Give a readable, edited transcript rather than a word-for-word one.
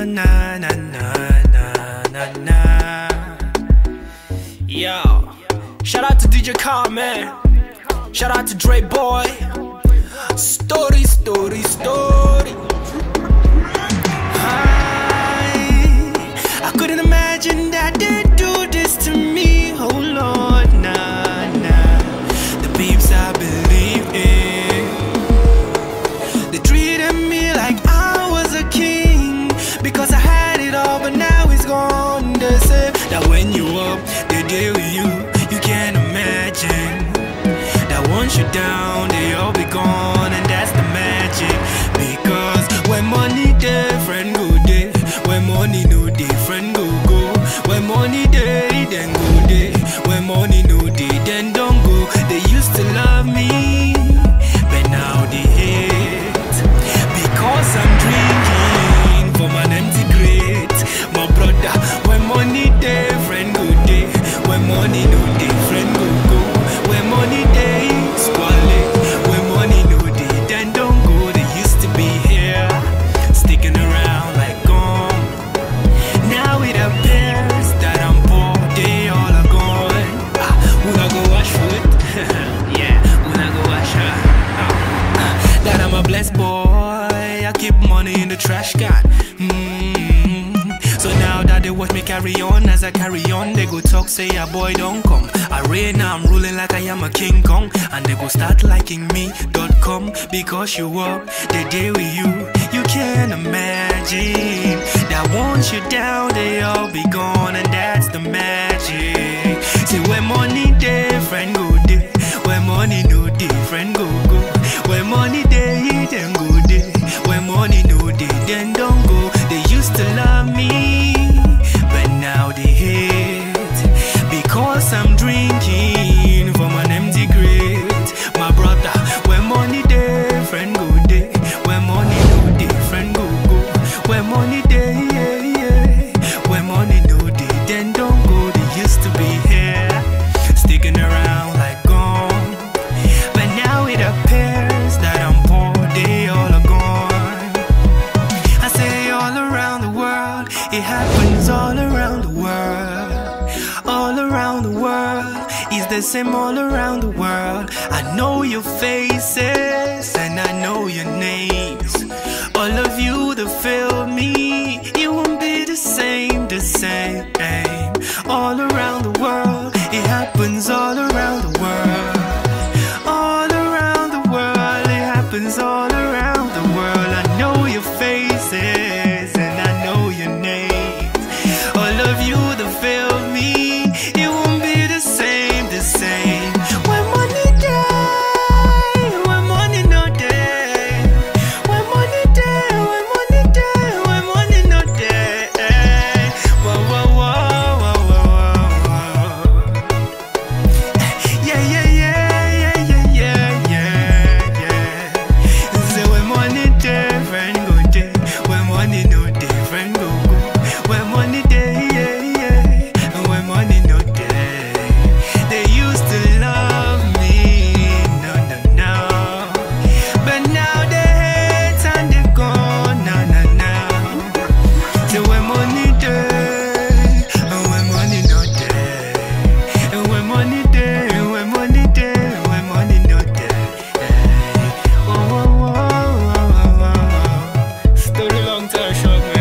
na na na na na na. Yo, shout out to DJ Carmen. Shout out to Dre Boy. Story, story, story. I couldn't imagine that they'd do this to me. Oh Lord, nah, nah. The peeps I believe in, they treated me like I was a king, because I had it all, but now it's gone. They say that when you up, they deal with you. You can't imagine that once you're down, they all be gone, and that's the magic. Because when money there, friend go there. When money no day, friend go go. When money day, then go day. When money no day, then don't go. They used to love me, but now they hate, because I'm drinking from an empty grate. My brother, when money day, friend go day. When money no day, friend go go. When money day, squally. When money no day, then don't go. They used to be here, sticking around like gone. Now it appears that I'm poor, they all are gone. Would I go wash food? Yeah, would I go wash her? That I'm a blessed boy, I keep money in the trash can. So now that they watch me carry on, as I carry on, they go talk, say, a boy don't come. I reign, I'm ruling like I am a King Kong. And they go start liking me.com, because you up, they deal with you. You can't imagine that once you're down, they all be gone, and that's the magic. See, when money day, friend go day. When money no day, friend go go. When money day, then go day. When money no day, then don't go. They used to love me, but now they hate, because I'm drinking from an empty grate. My brother, when money day, friend go day. When money no day, friend go go. When money day, yeah, yeah. When money no day, then don't go. They used to be here, sticking around like gone. But now it appears that I'm poor, they all are gone. I say all around the world, it happens all around the world. All around the world, it's the same all around the world. I know your faces and I know your names. All of you that feel me, you won't be the same, the same. All around the world, it happens all around the world. All around the world, it happens all around the world. I know your faces and I know your names. All of you that feel me, it won't be the same, the same. When money die, when money no day. When money day, when money day, when money no day. Whoa, whoa, whoa, whoa, whoa, whoa. Yeah, yeah, yeah, yeah, yeah, yeah, yeah, yeah. Say when money day, friend go day. When money no day, friend go go. When money day, yeah, yeah. And when money no day, they used to love me, no, no, no. But now they hate and they gone, no, no, no. So when money day, and when money no day, and when money day, and when money day, and when money no day. Oh, oh, oh, oh, oh, oh, oh. Story long time short, man.